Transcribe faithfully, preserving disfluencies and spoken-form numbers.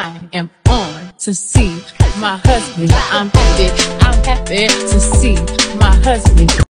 I am on to see my husband. I'm happy, I'm happy to see my husband.